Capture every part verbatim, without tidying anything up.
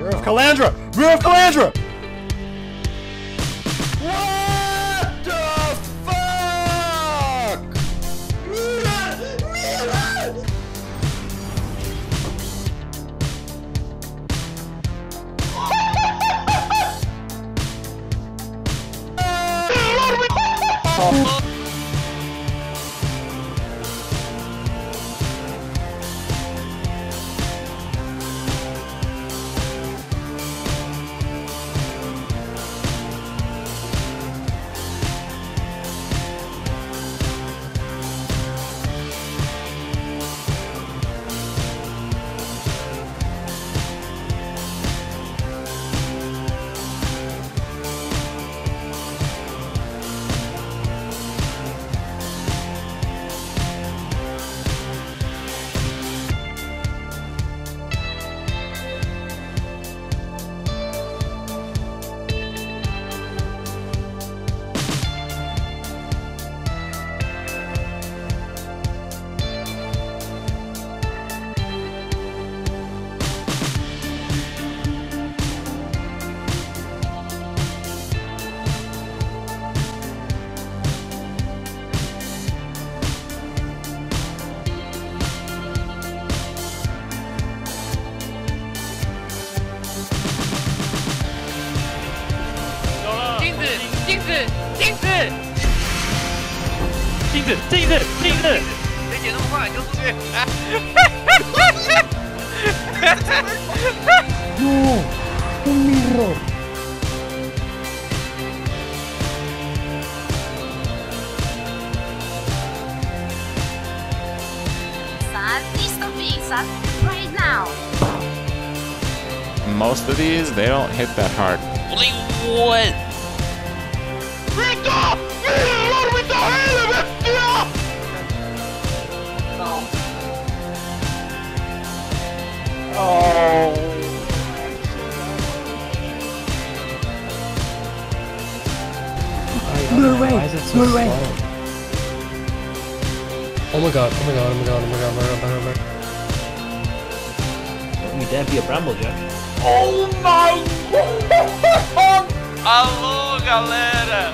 Mirror of Calandra! Mirror of Calandra! What the fuck? Mirror! Mirror! 镜子，镜子，镜子，镜子，镜子，没剪那么快，丢出去！ No, un mirror. Sad, listo pizza, right now. Most of these, they don't hit that hard. Like what? Vita! Milloin mitä helvettiä? No. Oh. Blue away! Blue away! Oh my god, oh my god, oh my god, oh my god, oh my god, oh my god. Don't you dare be a Bramblejack. Oh my god! Alô, galera!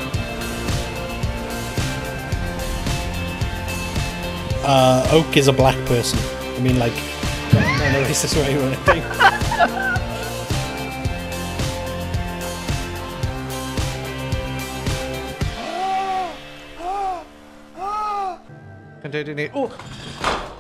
Uh, Oak is a black person. I mean, like, not in a racist way or anything. Continue. Oh.